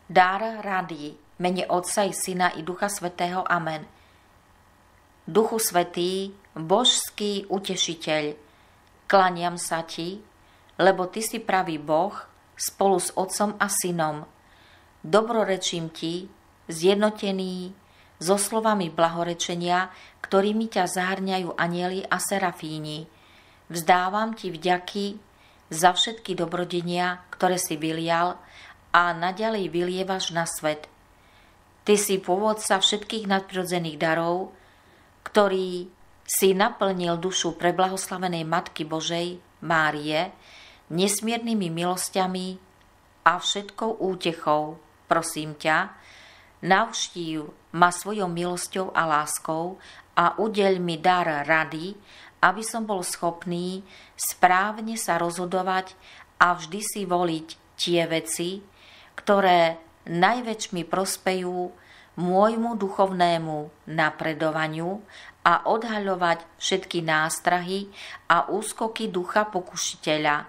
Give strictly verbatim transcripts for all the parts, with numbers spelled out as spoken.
Dar rady, mene Otca i Syna i Ducha Svätého. Amen. Duchu Svätý, božský utešiteľ, klaniam sa ti, lebo ty si pravý Boh spolu s Otcom a Synom. Dobrorečím ti, zjednotený so slovami blahorečenia, ktorými ťa zahrňajú anjeli a serafíni. Vzdávam ti vďaky za všetky dobrodenia, ktoré si vylial a naďalej vylievaš na svet. Ty si pôvodca všetkých nadprirodzených darov, ktorý si naplnil dušu preblahoslavenej Matky Božej, Márie, nesmiernymi milosťami a všetkou útechou. Prosím ťa, navštív ma svojou milosťou a láskou a udeľ mi dar rady, aby som bol schopný správne sa rozhodovať a vždy si voliť tie veci, ktoré najväčšmi prospejú môjmu duchovnému napredovaniu a odhaľovať všetky nástrahy a úskoky ducha pokušiteľa.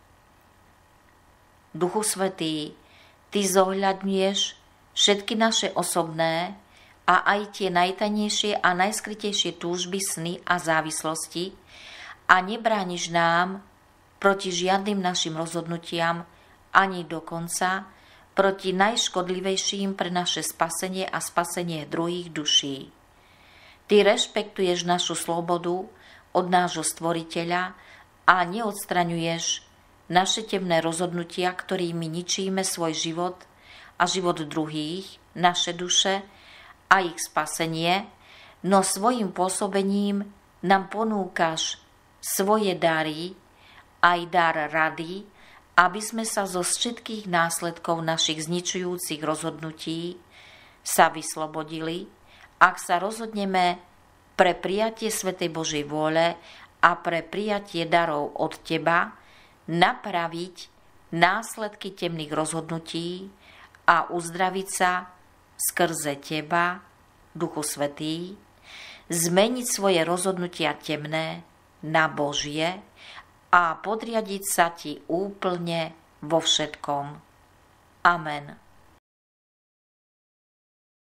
Duchu Svätý, ty zohľadňuješ všetky naše osobné a aj tie najtajnejšie a najskrytejšie túžby, sny a závislosti a nebrániš nám proti žiadnym našim rozhodnutiam ani dokonca proti najškodlivejším pre naše spasenie a spasenie druhých duší. Ty rešpektuješ našu slobodu od nášho Stvoriteľa a neodstraňuješ naše temné rozhodnutia, ktorými ničíme svoj život a život druhých, naše duše a ich spasenie, no svojim pôsobením nám ponúkaš svoje dary, aj dar rady, aby sme sa zo všetkých následkov našich zničujúcich rozhodnutí sa vyslobodili, ak sa rozhodneme pre prijatie Svätej Božej vôle a pre prijatie darov od Teba napraviť následky temných rozhodnutí a uzdraviť sa skrze Teba, Duchu Svätý, zmeniť svoje rozhodnutia temné na Božie a podriadiť sa ti úplne vo všetkom. Amen.